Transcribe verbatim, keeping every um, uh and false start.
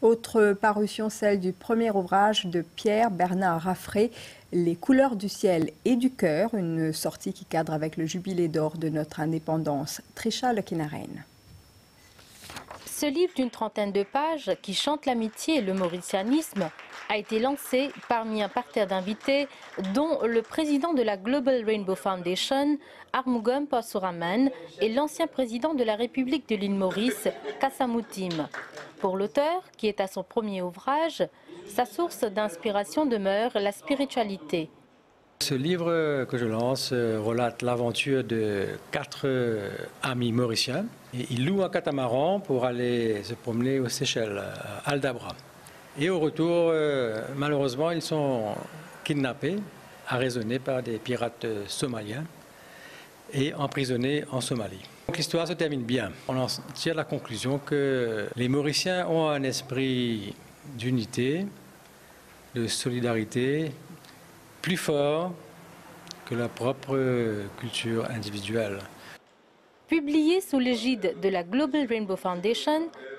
Autre parution, celle du premier ouvrage de Pierre Bernard Raffray, Les couleurs du ciel et du cœur, une sortie qui cadre avec le jubilé d'or de notre indépendance. Trisha Lekinaren. Ce livre d'une trentaine de pages, qui chante l'amitié et le mauricianisme, a été lancé parmi un parterre d'invités, dont le président de la Global Rainbow Foundation, Armugam Parsuraman, et l'ancien président de la République de l'île Maurice, Kassamoutim. Pour l'auteur, qui est à son premier ouvrage, sa source d'inspiration demeure la spiritualité. Ce livre que je lance relate l'aventure de quatre amis mauriciens. Et ils louent un catamaran pour aller se promener aux Seychelles, à Aldabra. Et au retour, malheureusement, ils sont kidnappés, arraisonnés par des pirates somaliens et emprisonnés en Somalie. L'histoire se termine bien. On en tire la conclusion que les Mauriciens ont un esprit d'unité, de solidarité, plus fort que la propre culture individuelle. Publié sous l'égide de la Global Rainbow Foundation,